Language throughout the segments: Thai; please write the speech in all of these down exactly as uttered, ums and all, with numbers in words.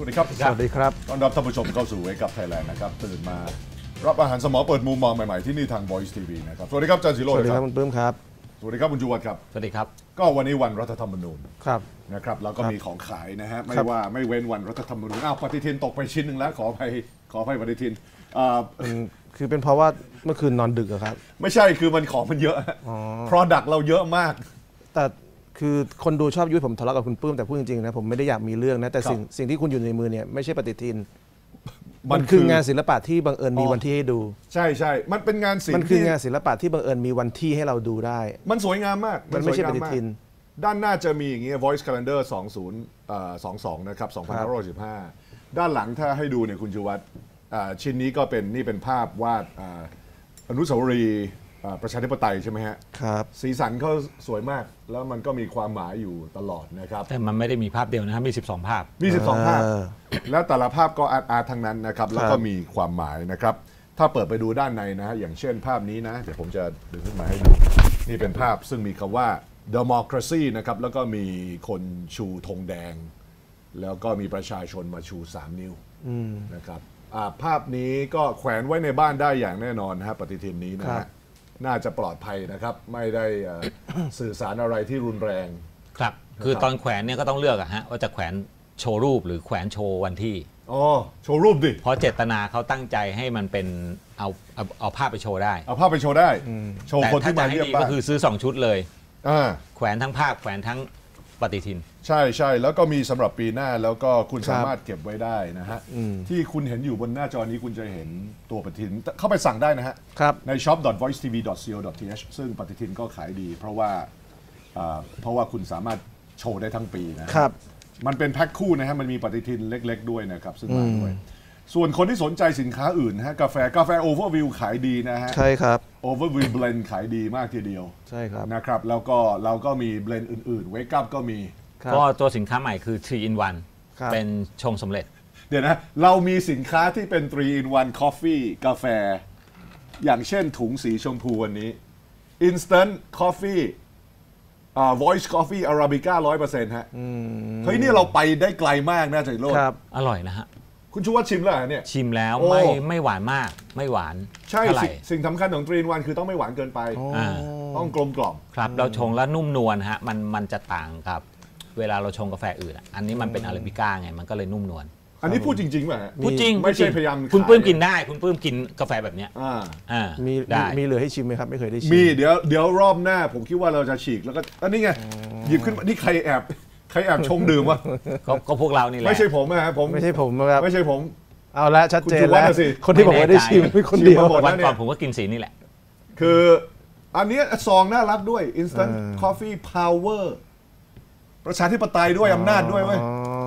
วัสดีครับสวัสดีครับต้อนรับท่านผู้ชมเข้าสู่ Wake Up Thailand นะครับตื่นมารับอาหารสมองเปิดมุมมองใหม่ๆที่นี่ทาง Voice ที วี นะครับสวัสดีครับอาจารย์ศิโรจน์สวัสดีครับคุณปื้มครับสวัสดีครับคุณชูวัฒน์ครับสวัสดีครับก็วันนี้วันรัฐธรรมนูญครับนะครับแล้วก็มีของขายนะฮะไม่ว่าไม่เว้นวันรัฐธรรมนูญอ้าวปฏิทินตกไปชิ้นหนึ่งแล้วขออภัยขออภัยปฏิทินคือเป็นเพราะว่าเมื่อคืนนอนดึกอะครับไม่ใช่คือมันของมันเยอะ product เราเยอะมากแต่คือคนดูชอบยุ้ยผมทะเลาะกับคุณปื้มแต่พูดจริงๆนะผมไม่ได้อยากมีเรื่องนะแต่สิ่งสิ่งที่คุณอยู่ในมือเนี่ยไม่ใช่ปฏิทินมันคืองานศิลปะที่บังเอิญมีวันที่ให้ดูใช่ใช่มันเป็นงานศิลป์มันคืองานศิลปะที่บังเอิญมีวันที่ให้เราดูได้มันสวยงามมากมันไม่ใช่ปฏิทินด้านหน้าจะมีอย่างเงี้ย voice calendar สองพันยี่สิบสองนะครับสองพันห้าร้อยสิบห้าด้านหลังถ้าให้ดูเนี่ยคุณชูวัฒน์ชิ้นนี้ก็เป็นนี่เป็นภาพวาดอนุสาวรีย์ประชาธิปไตยใช่ไหมฮะครับสีสันเขาสวยมากแล้วมันก็มีความหมายอยู่ตลอดนะครับแต่มันไม่ได้มีภาพเดียวนะครับมีสิบสองภาพมีสิบสองภาพแล้วแต่ละภาพก็อาร์ตอาร์ตทั้งนั้นนะครับแล้วก็มีความหมายนะครับถ้าเปิดไปดูด้านในนะฮะอย่างเช่นภาพนี้นะเดี๋ยวผมจะดึงขึ้นมาให้ดูนี่เป็นภาพซึ่งมีคำว่า democracy นะครับแล้วก็มีคนชูธงแดงแล้วก็มีประชาชนมาชูสามนิ้วนะครับภาพนี้ก็แขวนไว้ในบ้านได้อย่างแน่นอนนะฮะปฏิทินนี้นะฮะน่าจะปลอดภัยนะครับไม่ได้สื่อสารอะไรที่รุนแรงครับคือตอนแขวนเนี่ยก็ต้องเลือกอะฮะว่าจะแขวนโชว์รูปหรือแขวนโชว์วันที่อ๋อโชว์รูปดิเพราะเจตนาเขาตั้งใจให้มันเป็นเอาเอาเอาภาพไปโชว์ได้เอาภาพไปโชว์ได้โชว์คนที่มาเยี่ยมบ้านก็คือซื้อสองชุดเลยแขวนทั้งภาพแขวนทั้งปฏิทินใช่ใช่แล้วก็มีสำหรับปีหน้าแล้วก็คุณสามารถเก็บไว้ได้นะฮะที่คุณเห็นอยู่บนหน้าจอนี้คุณจะเห็นตัวปฏิทินเข้าไปสั่งได้นะฮะใน ช็อป ดอท วอยซ์ ที วี ดอท ซี โอ ดอท ที เอช ซึ่งปฏิทินก็ขายดีเพราะว่าเพราะว่าคุณสามารถโชว์ได้ทั้งปีนะครับมันเป็นแพ็คคู่นะฮะมันมีปฏิทินเล็กๆด้วยนะครับซึ่งมาด้วยส่วนคนที่สนใจสินค้าอื่นนะฮะกาแฟกาแฟ Overview ขายดีนะฮะใช่ครับ Overview Blend ขายดีมากทีเดียวใช่ครับนะครับแล้วก็เราก็มี Blend อื่นๆ Wake Up ก็มีก็ตัวสินค้าใหม่คือ ทรี อิน วัน เป็นชงสำเร็จเดี๋ยวนะเรามีสินค้าที่เป็น ทรี อิน วัน Coffee กาแฟอย่างเช่นถุงสีชมพูวันนี้ Instant Coffeeอ่า Voice Coffee Arabica ร้อยเปอร์เซ็นต์ ฮะเฮ้ยนี่เราไปได้ไกลมากนะจัยโรจน์อร่อยนะฮะคุณชูวัฒน์ชิมแล้วเนี่ยชิมแล้วไม่ไม่หวานมากไม่หวานใช่สิ่งสำคัญของทรี อิน วันคือต้องไม่หวานเกินไปต้องกลมกล่อมครับเราชงแล้วนุ่มนวลฮะมันมันจะต่างกับเวลาเราชงกาแฟอื่นอันนี้มันเป็นอาราบิก้าไงมันก็เลยนุ่มนวลอันนี้พูดจริงๆป่ะพูดจริงไม่ใช่พยายามคุณปื้มกินได้คุณปื้มกินกาแฟแบบนี้อ่ามีมีเหลือให้ชิมไหมครับไม่เคยได้ชิมมีเดี๋ยวเดี๋ยวรอบหน้าผมคิดว่าเราจะฉีกแล้วก็อันนี้ไงหยิบขึ้นนี่ใครแอบใครแอบชงดื่มวะก็พวกเรานี่แหละไม่ใช่ผมนะผมไม่ใช่ผมครับไม่ใช่ผมเอาละชัดเจนแล้วคนที่บอกว่าได้ชิมเป็นคนเดียววันก่อนผมก็กินสีนี่แหละคืออันนี้ซองน่ารักด้วย Instant Coffee Power ประชาธิปไตยด้วยอำนาจด้วยเว้ย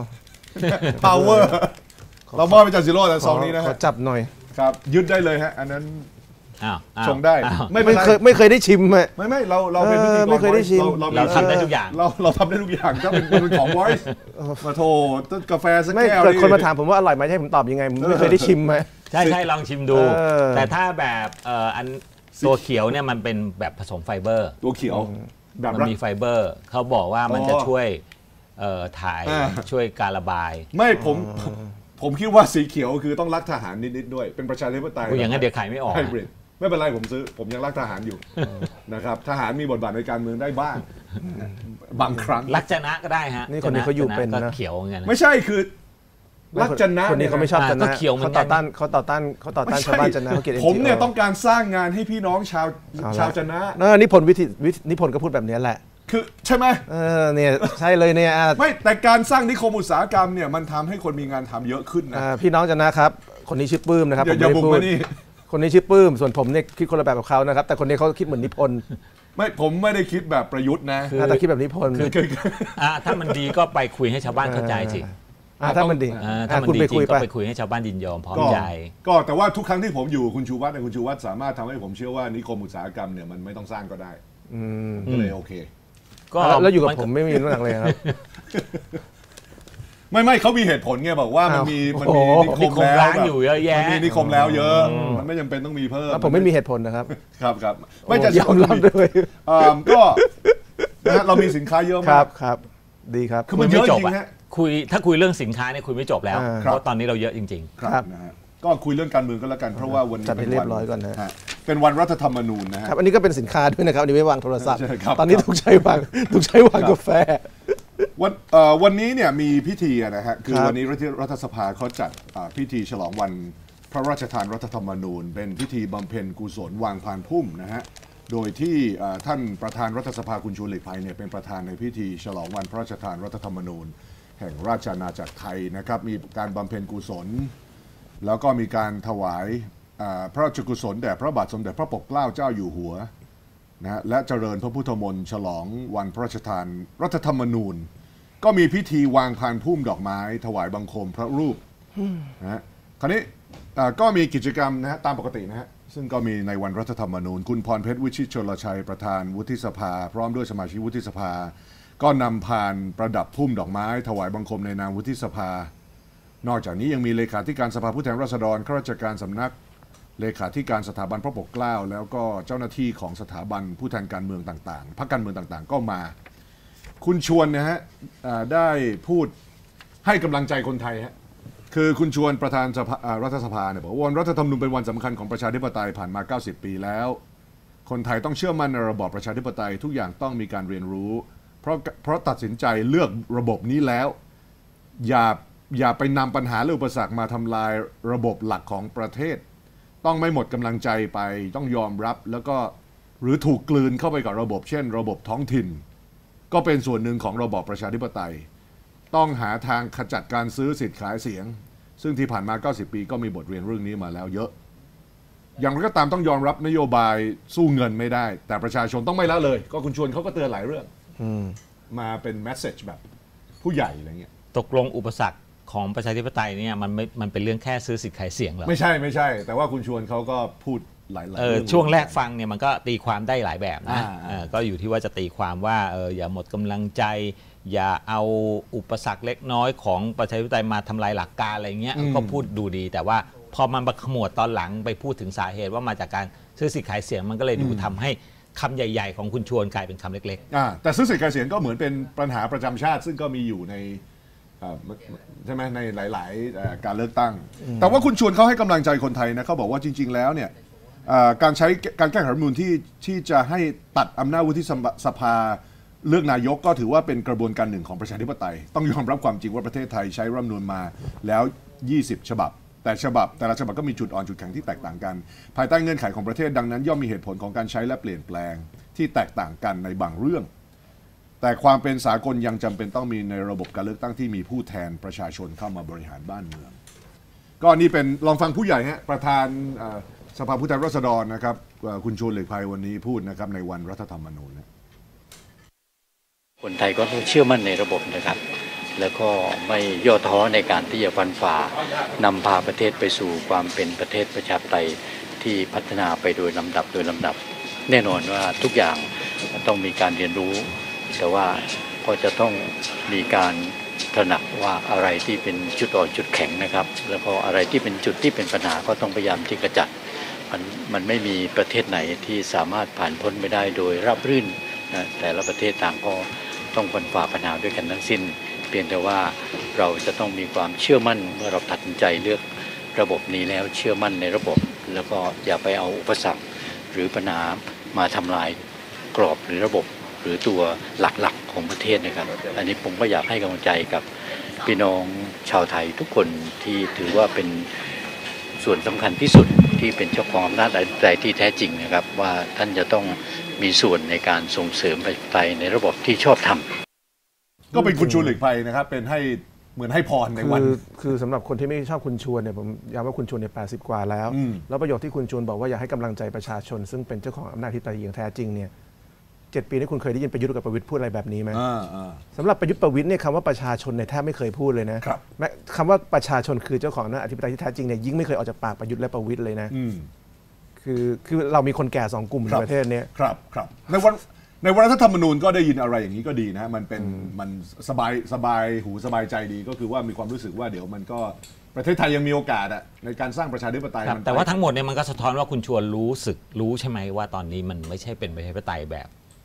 Power เรามอบไปจากซิโร่แต่ซองนี้นะฮะขอจับหน่อยครับยึดได้เลยฮะอันนั้นชงได้ไม่เคยไม่เคยได้ชิมไม่ไม่ไม่เราเราเป็นพิธีกรไม่เคยได้ชิมเราทำได้ทุกอย่างเราเราทำได้ทุกอย่างก็เป็นเป็นของ Voice มาโทรต้นกาแฟสักแก้วคนมาถามผมว่าอร่อยไหมให้ผมตอบยังไงไม่เคยได้ชิมไหมใช่ใช่ลองชิมดูแต่ถ้าแบบอันตัวเขียวเนี่ยมันเป็นแบบผสมไฟเบอร์ตัวเขียวมันมีไฟเบอร์เขาบอกว่ามันจะช่วยถ่ายช่วยการระบายไม่ผมผมคิดว่าสีเขียวคือต้องรักทหารนิดๆด้วยเป็นประชาธิปไตยอย่างนั้นเดี๋ยวขายไม่ออกไม่เป็นไรผมซื้อผมยังรักทหารอยู่นะครับทหารมีบทบาทในการเมืองได้บ้างบางครั้งรักชนะก็ได้ฮะนี่คนนี้เขาอยู่เป็นนะเขียวเงี้ยไม่ใช่คือรักชนะคนนี้เขาไม่ชอบชนะเขาต่อต้านเขาต่อต้านเขาต่อต้านชาวบ้านชนะเขาเกลียดผมเนี่ยต้องการสร้างงานให้พี่น้องชาวชาวชนะนิพนธ์วิธีนิพนธ์ก็พูดแบบนี้แหละคือใช่ไหมเออเนี่ยใช่เลยเนี่ยไม่แต่การสร้างนิคมอุตสาหกรรมเนี่ยมันทำให้คนมีงานทำเยอะขึ้นนะพี่น้องชนะครับคนนี้ชื่อปื้มนะครับอย่าบุกมานี่คนนี้ชื่อปื้มส่วนผมเนี่ยคิดคนละแบบกับเขานะครับแต่คนนี้เขาคิดเหมือนนิพนธ์ไม่ผมไม่ได้คิดแบบประยุทธ์นะแต่คิดแบบนิพนธ์ถ้ามันดีก็ไปคุยให้ชาวบ้านเข้าใจสิถ้ามันดีถ้ามันดีจริงก็ไปคุยให้ชาวบ้านยินยอมพร้อมใจก็แต่ว่าทุกครั้งที่ผมอยู่คุณชูวัฒน์คุณชูวัฒน์สามารถทำให้ผมเชื่อว่านิคมอุตสาหกรรมเนี่ยมันไม่ต้องสร้างก็ได้ก็เลยโอเคก็แล้วอยู่กับผมไม่มีเรื่องอะไรครับไม่ไม่เขามีเหตุผลไงบอกว่ามันมีมันมีนิคมแล้วอยู่เยอะแยะมันมีนิคมแล้วเยอะมันไม่จำเป็นต้องมีเพิ่มผมไม่มีเหตุผลนะครับครับครับไม่จะยอมรับด้วยก็นะฮะเรามีสินค้าเยอะมากครับครับดีครับคือมันเยอะจริงฮะคุยถ้าคุยเรื่องสินค้าเนี่ยคุยไม่จบแล้วอ่าเพราะตอนนี้เราเยอะจริงครับนะฮะก็คุยเรื่องการเมืองก็แล้วกันเพราะว่าวันนี้จัดให้เป็นเรีวัยบร้อยก่อนนะฮะเป็นวันรัฐธรรมนูญนะฮะครับอันนี้ก็เป็นสินค้าด้วยนะครับอันนี้ไม่วางโทรศัพท์ใช่ครับตอนนี้ถูกใช้วางถูกใช้วางกาแฟวันเอ่อวันนี้เนี่ยมีพิธีอะนะฮะคือครับวันนี้รัฐสภาเขาจัดอ่าพิธีฉลองวันพระราชทานรัฐธรรมนูญ เป็นพิธีบำเพ็ญกุศลวางพานพุ่มนะฮะโดยที่อ่าท่านประธานรัฐสภาคุณชวนหลีกภัยเนี่ยเป็นประธานในพิธีฉลองวันพระราชทานรัฐธรรมนูญ แห่งราชอาณาจักรไทยนะครับมีการบำเพ็ญกุศล แล้วก็มีการถวายอ่าพระราชกุศลแด่พระบาทสมเด็จพระปกเกล้าเจ้าอยู่หัวนะฮะและเจริญพระพุทธมนต์ฉลองวันพระราชทานรัฐธรรมนูญ ก็มีพิธีวางพานพุ่มดอกไม้ ถวายบังคมพระรูปนะฮะคราวนี้อ่าก็มีกิจกรรมนะฮะตามปกตินะฮะซึ่งก็มีในวันรัฐธรรมนูญ คุณพรเพชรวิชิตชลชัยประธานวุฒิสภา พร้อมด้วยสมาชิกวุฒิสภา ก็นำพานประดับพุ่มดอกไม้ ถวายบังคมในนามวุฒิสภา นอกจากนี้ยังมีเลขาธิการสภาผู้แทนราษฎรข้าราชการสำนัก เลขาธิการสถาบันพระปกเกล้าแล้วก็เจ้าหน้าที่ของสถาบันผู้แทนการเมืองต่างๆพรรคการเมืองต่างๆ ก็มา คุณชวนนะฮะอ่าได้พูดให้กำลังใจคนไทยฮะคือคุณชวนประธานสภาอ่ารัฐสภาเนี่ยบอกว่าวันรัฐธรรมนูญเป็นวันสำคัญของประชาธิปไตยผ่านมา เก้าสิบ ปีแล้ว คนไทยต้องเชื่อมั่นในระบอบประชาธิปไตยทุกอย่างต้องมีการเรียนรู้ เพราะเพราะตัดสินใจเลือกระบบนี้แล้ว อย่าอย่าไปนำปัญหาหรืออุปสรรคมาทำลายระบบหลักของประเทศ ต้องไม่หมดกำลังใจไปต้องยอมรับแล้วก็หรือถูกกลืนเข้าไปกับระบบ เช่น ระบบท้องถิ่น ก็เป็นส่วนหนึ่งของระบอบประชาธิปไตย ต้องหาทางขจัดการซื้อสิทธิ์ขายเสียง ซึ่งที่ผ่านมา เก้าสิบ ปีก็มีบทเรียนเรื่องนี้มาแล้วเยอะ อย่างไรก็ตามต้องยอมรับนโยบายสู้เงินไม่ได้ แต่ประชาชนต้องไม่ละเลย ก็คุณชวนเขาก็เตือนหลายเรื่องมาเป็นแมสเซจแบบผู้ใหญ่อะไรเงี้ยๆ ตกลงอุปสรรคของประชาธิปไตยเนี่ยมันไม่มันเป็นเรื่องแค่ซื้อสิทธิ์ขายเสียงเหรอไม่ใช่ไม่ใช่ แต่ว่าคุณชวนเขาก็พูดหลายๆเออเรื่องช่วงแรกฟังเนี่ยมันก็ตีความได้หลายแบบนะอ่าเออก็อยู่ที่ว่าจะตีความว่าเอออย่าหมดกำลังใจ อย่าเอาอุปสรรคเล็กน้อยของประชาธิปไตยมาทำลายหลักการอะไรเงี้ยก็พูดดูดี แต่ว่าพอมันมาขมวดตอนหลังไปพูดถึงสาเหตุว่ามาจากการซื้อสิทธิ์ขายเสียงมันก็เลยดูทำให้คำใหญ่ๆของคุณชวนกลายเป็นคำเล็กอ่าแต่ซื้อสิทธิ์ขายเสียงก็เหมือนเป็นปัญหาประจำชาติ ซึ่งก็มีอยู่ในอ่าใช่ไหมในหลายๆเอ่อการเลือกตั้ง แต่ว่าคุณชวนเขาให้กำลังใจคนไทยนะเขาบอกว่าจริง ๆ แล้วเนี่ยอ่าการใช้การแก้ไขรัฐธรรมนูญที่ที่จะให้ตัดอำนาจวุฒิสภาเลือกนายกก็ถือว่าเป็นกระบวนการหนึ่งของประชาธิปไตย ต้องยอมรับความจริงว่าประเทศไทยใช้รัฐธรรมนูญมาแล้ว ยี่สิบ ฉบับ แต่ฉบับแต่ละฉบับก็มีจุดอ่อนจุดแข็งที่แตกต่างกัน ภายใต้เงื่อนไขของประเทศดังนั้นย่อมมีเหตุผลของการใช้และเปลี่ยนแปลงที่แตกต่างกันในบางเรื่อง แต่ความเป็นสากลยังจำเป็นต้องมีในระบบการเลือกตั้งที่มีผู้แทนประชาชนเข้ามาบริหารบ้านเมือง ก็นี่เป็นลองฟังผู้ใหญ่ฮะประธานเอ่อสภาผู้แทนราษฎรนะครับเอ่อคุณชวนหลีกภัยวันนี้พูดนะครับในวันรัฐธรรมนูญนะคนไทยก็ต้องเชื่อมั่นในระบบนะครับ แล้วก็ไม่ย่อท้อในการที่จะฟันฝ่านำพาประเทศไปสู่ความเป็นประเทศประชาธิปไตยที่พัฒนาไปโดยลำดับโดยลำดับ แน่นอนว่าทุกอย่างต้องมีการเรียนรู้ แต่ว่าก็จะต้องมีการตระหนักว่าอะไรที่เป็นจุดอ่อนจุดแข็งนะครับ แล้วก็อะไรที่เป็นจุดที่เป็นปัญหาก็ต้องพยายามที่จะจัดมันมันไม่มีประเทศไหนที่สามารถผ่านพ้นไปได้โดยราบรื่นนะแต่ละประเทศต่างก็ต้องฟันฝ่าปัญหาด้วยกันทั้งสิ้น เพียงแต่ว่าเราจะต้องมีความเชื่อมั่นเมื่อเราตัดสินใจเลือกระบบนี้แล้วเชื่อมั่นในระบบ แล้วก็อย่าไปเอาอุปสรรคหรือปัญหามาทำลายกรอบหรือระบบหรือตัวหลักๆของประเทศนะครับอันนี้ผมก็อยากให้กำลังใจกับพี่น้องชาวไทยทุกคนที่ถือว่าเป็นส่วนสำคัญที่สุดที่เป็นเจ้าของอำนาจอธิปไตยที่แท้จริงนะครับว่าท่านจะต้องมีส่วนในการส่งเสริมประชาธิปไตยในระบบที่ชอบธรรมก็เป็นคุณชวนหลีกภัยนะครับเป็นให้เหมือนให้พรในวันคือคือสำหรับคนที่ไม่ชอบคุณชวนเนี่ยผมย้ำว่าคุณชวนเนี่ยแปดสิบกว่าแล้วอืมแล้วประโยคที่คุณชวนบอกว่าอยากให้กำลังใจประชาชน ซึ่งเป็นเจ้าของอำนาจที่ตายอย่างแท้จริงเนี่ยเจ็ดปีนี้คุณเคยได้ยินประยุทธ์กับประวิตรพูดอะไรแบบนี้ไหมอ่าอ่าสำหรับประยุทธ์ประวิตรเนี่ยคำว่าประชาชนเนี่ยแทบไม่เคยพูดเลยนะครับ แม้คำว่าประชาชนคือเจ้าของอำนาจอธิปไตยที่แท้จริงเนี่ยยิ่งไม่เคยออกจากปากประยุทธ์และประวิตรเลยนะอืมคือคือเรามีคนแก่สองกลุ่มครัในบประเทศเนี้ยครับครับในวันในวันรัฐธรรมนูญก็ได้ยินอะไรอย่างนี้ก็ดีนะมันเป็นมันสบายสบายหูสบายใจดีก็คือว่ามีความรู้สึกว่าเดี๋ยวมันก็ประเทศไทยยังมีโอกาสอะในการสร้างประชาธิปไตยๆครับมันแต่ว่าทั้งหมดเนี่ยมันก็สะท้อนว่าคุณชวนรู้สึกรู้ใช่ไหมว่าตอนนี้มันไม่ใช่เป็นประชาธิปไตยแบบ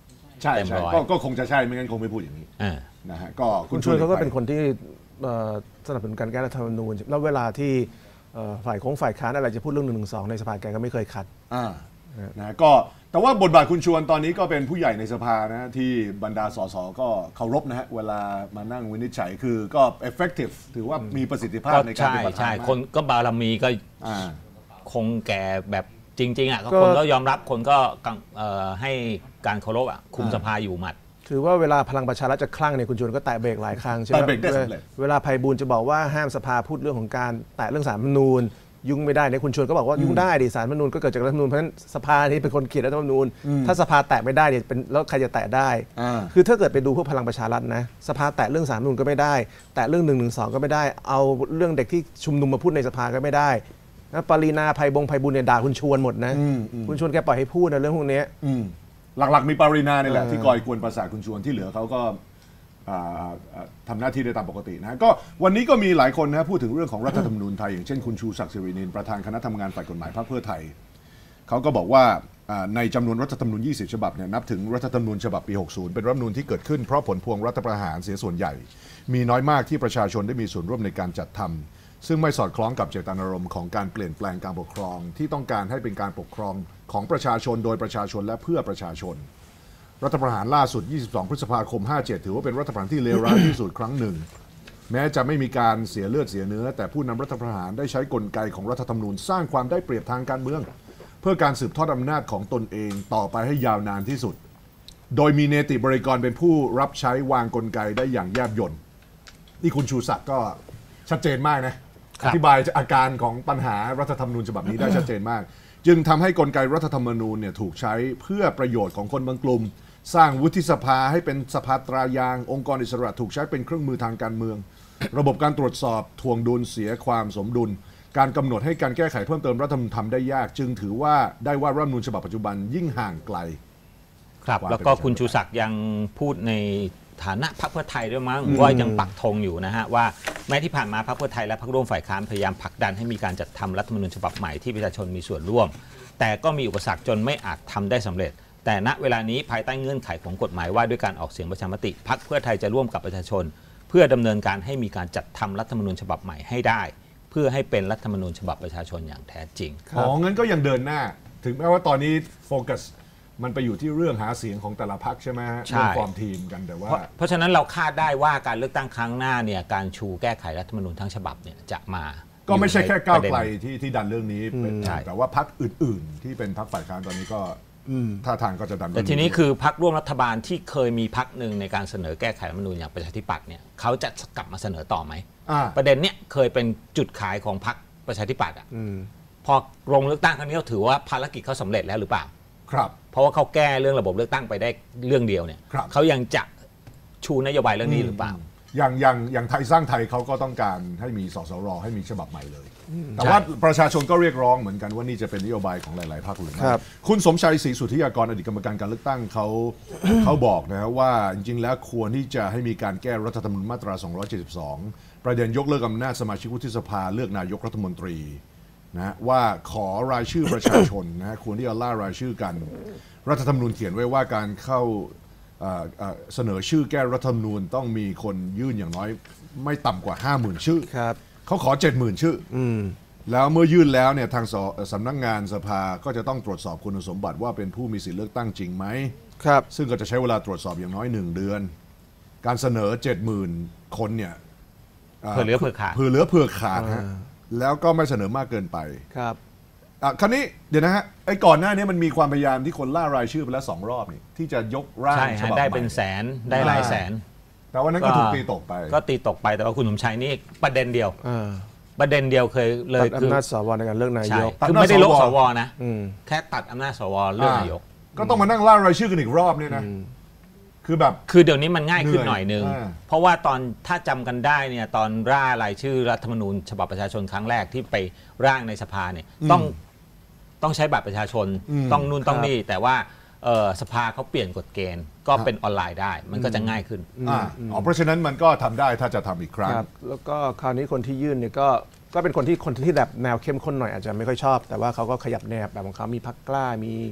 ใช่เต็มใช่ร้อยก็ก็คงจะใช่ไม่งั้นคงไม่พูดอย่างนี้อ่านะฮะก็คุณชวนเขาก็เป็นคนที่เอ่อสนับสนุนการแก้รัฐธรรมนูญแล้วเวลาที่เอ่อฝ่ายโค้งฝ่ายค้านอะไรจะพูดเรื่องหนึ่งหนึ่งสองในสภาแกก็ไม่เคยขัดอ่านะก็แต่ว่าบทบาทคุณชวนตอนนี้ก็เป็นผู้ใหญ่ในสภานะที่บรรดาสสก็เคารพนะฮะเวลามานั่งวินิจฉัยคือก็ effective ถือว่ามีประสิทธิภาพก็ในการใช่ปฏิบัติใช่งานคนก็บารมีก็อ่าคงแก่แบบจริง ๆอ่ะก็ก็คนก็ยอมรับคนก็กังเอ่อให้การเคารพอ่ะคุมสภาอยู่หมัดถือว่าเวลาพลังประชารัฐจะคลั่งเนี่ยคุณชวนก็แตะเบรกหลายครั้งใช่ไหมแตะเบรกได้สำเร็จเวลาไพบูลย์จะบอกว่าห้ามสภาพูดเรื่องของการแตะเรื่องสารรัฐธรรมนูญยุ่งไม่ได้เนี่ยคุณชวนก็บอกว่ายุ่งได้ดิสารรัฐธรรมนูญก็เกิดจากรัฐธรรมนูญเพราะฉะนั้นสภานี้เป็นคนเขียนรัฐธรรมนูญถ้าสภาแตะไม่ได้เนี่ยเป็นแล้วใครจะแตะได้อ่าคือถ้าเกิดไปดูพวกพลังประชารัฐนะสภาแตะเรื่องสารรัฐธรรมนูญก็ไม่ได้ แตะเรื่องหนึ่งหนึ่งสองก็ไม่ได้ เอาเรื่องเด็กที่ชุมนุมมาพูดในสภาก็ไม่ได้นะปรีนาไพบงไพบูลย์เนี่ยด่าคุณชวนหมดนะคุณชวนแกปล่อยให้พูดนะเรื่องพวกนี้อืมหลักๆมีปรินาเนี่ยแหละที่คอยกวนประสาทคุณชวนที่เหลือเขาก็อ่าอ่าทำหน้าที่ได้ตามปกตินะก็วันนี้ก็มีหลายคนนะพูดถึงเรื่องของรัฐธรรมนูญไทยอย่างเช่นคุณชูศักดิ์สิรินินประธานคณะทำงานฝ่ายกฎหมายพรรคเพื่อไทยเขาก็บอกว่าอ่าในจำนวนรัฐธรรมนูญยี่สิบฉบับเนี่ยนับถึงรัฐธรรมนูญฉบับปีหกสิบเป็นรัฐธรรมนูญที่เกิดขึ้นเพราะผลพวงรัฐประหารเสียส่วนใหญ่มีน้อยมากที่ประชาชนได้มีส่วนร่วมในการจัดทำซึ่งไม่สอดคล้องกับเจตนารมณ์ของการเปลี่ยนแปลงการปกครองที่ต้องการให้เป็นการปกครองของประชาชนโดยประชาชนและเพื่อประชาชนรัฐประหารล่าสุดยี่สิบสองพฤษภาคมห้าเจ็ดถือว่าเป็นรัฐประหารที่เลวร้ายที่สุดครั้งหนึ่งแม้จะไม่มีการเสียเลือดเสียเนื้อแต่ผู้นำรัฐประหารได้ใช้กลไกของรัฐธรรมนูญสร้างความได้เปรียบทางการเมืองเพื่อการสืบทอดอำนาจของตนเองต่อไปให้ยาวนานที่สุดโดยมีเนติบริกรเป็นผู้รับใช้วางกลไกได้อย่างแยบยลนี่คุณชูศักดิ์ก็ชัดเจนมากนะอธิบายอาการของปัญหารัฐธรรมนูญฉบับนี้ได้ชัดเจนมากจึงทำให้กลไกรัฐธรรมนูญเนี่ยถูกใช้เพื่อประโยชน์ของคนบางกลุ่มสร้างวุฒิสภาให้เป็นสภาตรายางองค์กรอิสระถูกใช้เป็นเครื่องมือทางการเมืองระบบการตรวจสอบทวงดุลเสียความสมดุลการกำหนดให้การแก้ไขเพิ่มเติมรัฐธรรมนูญทำได้ยากจึงถือว่าได้ว่ารัฐธรรมนูญฉบับปัจจุบันยิ่งห่างไกลครับแล้วก็คุณชูศักดิ์ยังพูดในฐานะพรรคเพื่อไทยด้วยมั้งว่ายังปักธงอยู่นะฮะว่าแม้ที่ผ่านมาพรรคเพื่อไทยและพรรคร่วมฝ่ายค้านพยายามผลักดันให้มีการจัดทำรัฐธรรมนูญฉบับใหม่ที่ประชาชนมีส่วนร่วมแต่ก็มีอุปสรรคจนไม่อาจทำได้สำเร็จแต่ณเวลานี้ภายใต้เงื่อนไขของกฎหมายว่าด้วยการออกเสียงประชามติพรรคเพื่อไทยจะร่วมกับประชาชนเพื่อดำเนินการให้มีการจัดทำรัฐธรรมนูญฉบับใหม่ให้ได้เพื่อให้เป็นรัฐธรรมนูญฉบับประชาชนอย่างแท้จริงอ๋องั้นก็ยังเดินหน้าถึงแม้ว่าตอนนี้โฟกัสมันไปอยู่ที่เรื่องหาเสียงของแต่ละพรรคใช่ไหมเรื่องฟอร์มทีมกันแต่ว่าเพราะเพราะฉะนั้นเราคาดได้ว่าการเลือกตั้งครั้งหน้าเนี่ยการชูแก้ไขรัฐธรรมนูญทั้งฉบับเนี่ยจะมาก็ไม่ใช่แค่ก้าวไกลประเด็นที่ที่ดันเรื่องนี้เป็นใช่แต่ว่าพรรคอื่น ๆ ที่เป็นพรรคฝ่ายค้านตอนนี้ก็ท่าทางก็จะดันแต่ทีนี้คือพรรคร่วมรัฐบาลที่เคยมีพรรคหนึ่งในการเสนอแก้ไขรัฐธรรมนูญอย่างประชาธิปัตย์เนี่ยเขาจะกลับมาเสนอต่อไหมอ่าประเด็นเนี้ยเคยเป็นจุดขายของพรรคประชาธิปัตย์อ่ะพอลงเลือกตั้งครั้งนี้เขาถือว่าภารกิจเขาสำเร็จแล้วหรือเปล่าครับเพราะว่าเขาแก้เรื่องระบบเลือกตั้งไปได้เรื่องเดียวเนี่ยครับเขายังจะชูนโยบายเรื่องนี้หรือเปล่าอย่างอย่างอย่างไทยสร้างไทยเขาก็ต้องการให้มีสสรให้มีฉบับใหม่เลย แต่ว่าประชาชนก็เรียกร้องเหมือนกันว่านี่จะเป็นนโยบายของหลายๆพรรคหรือไม่ครับคุณสมชัยศรีสุทธิยากรอดีตกรรมการการเลือกตั้งเขา เขาบอกนะว่าจริงๆแล้วควรที่จะให้มีการแก้รัฐธรรมนูญมาตราสองร้อยเจ็ดสิบสองประเด็นยกเลิกอำนาจสมาชิกวุฒิสภาเลือกนายกรัฐมนตรีนะว่าขอรายชื่อประชาชนนะควรที่จะล่ารายชื่อกันรัฐธรรมนูญเขียนไว้ว่าการเข้าเอ่อเอ่อเสนอชื่อแก้รัฐธรรมนูญต้องมีคนยื่นอย่างน้อยไม่ต่ำกว่า ห้าหมื่น ชื่อครับเขาขอ เจ็ดหมื่น ชื่ออแล้วเมื่อยื่นแล้วเนี่ยทางสสำนักงานสภาก็จะต้องตรวจสอบคุณสมบัติว่าเป็นผู้มีสิทธิเลือกตั้งจริงไหมครับซึ่งก็จะใช้เวลาตรวจสอบอย่างน้อยหนึ่งเดือน การเสนอ เจ็ดหมื่น คนเนี่ยเผื่อเหลือเผื่อขาดเผื่อเหลือเผื่อขาดฮะแล้วก็ไม่เสนอมากเกินไปครับอ่ะคราวนี้เดี๋ยวนะฮะไอ้ก่อนหน้านี้มันมีความพยายามที่คนล่ารายชื่อไปแล้วสองรอบนี่ที่จะยกร่างใช่ฉฮะบับได้ใหม่เป็นแสนได้หลายแสนแต่วันนั้นก็ถูกตีตกไปก็ตีตกไปแต่ว่าคุณสมชัยนี่ประเด็นเดียวอ่าประเด็นเดียวเคยเลตัยดคืออำนาจสวในการเลือกนาใช่ยกคือไม่ได้ลบสวนะอืมแค่ตัดอำนาจสวเลือกนายกก็ต้องมานั่งล่ารายชื่อกันอีกรอบเนี่ยนะคือแบบคือเดี๋ยวนี้มันง่ายขึ้นเหนื่อยหน่อยนึงอ่าเพราะว่าตอนถ้าจำกันได้เนี่ยตอนร่ารายชื่อรัฐธรรมนูญฉบับประชาชนครั้งแรกที่ไปร่างในสภาเนี่ยต้องต้องใช้บัตรประชาชนต้องนู่นต้องนี่แต่ว่าเอ่อสภาเขาเปลี่ยนกฎเกณฑ์ก็เป็นออนไลน์ได้ มันก็จะง่ายขึ้นอ่าอ๋อเพราะฉะนั้นมันก็ทำได้ถ้าจะทำอีกครั้งครับแล้วก็คราวนี้คนที่ยื่นเนี่ยก็ก็เป็นคนที่คนที่แบบแนวเข้มข้นหน่อยอาจจะไม่ค่อยชอบ แต่ว่าเขาก็ขยับแนวแบบของเขามีพรรคกล้ามี